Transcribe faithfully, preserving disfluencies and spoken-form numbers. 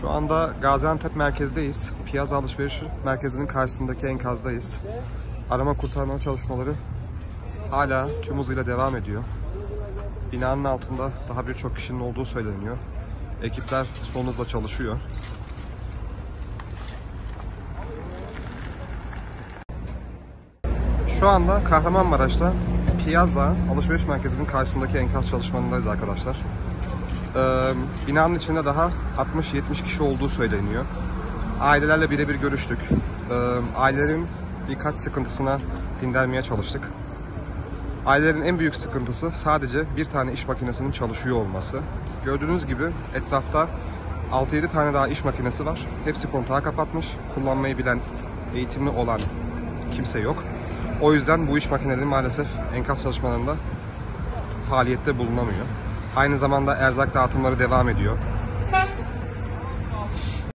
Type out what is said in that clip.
Şu anda Gaziantep merkezdeyiz. Piyaza Alışveriş Merkezi'nin karşısındaki enkazdayız. Arama kurtarma çalışmaları hala tüm hızıyla devam ediyor. Binanın altında daha birçok kişinin olduğu söyleniyor. Ekipler son hızla çalışıyor. Şu anda Kahramanmaraş'ta Piyaza Alışveriş Merkezi'nin karşısındaki enkaz çalışmalarındayız arkadaşlar. Ee, binanın içinde daha altmış yetmiş kişi olduğu söyleniyor. Ailelerle birebir görüştük. Ee, ailelerin birkaç sıkıntısına dindirmeye çalıştık. Ailelerin en büyük sıkıntısı sadece bir tane iş makinesinin çalışıyor olması. Gördüğünüz gibi etrafta altı yedi tane daha iş makinesi var. Hepsi kontağı kapatmış. Kullanmayı bilen, eğitimli olan kimse yok. O yüzden bu iş makineleri maalesef enkaz çalışmalarında faaliyette bulunamıyor. Aynı zamanda erzak dağıtımları devam ediyor.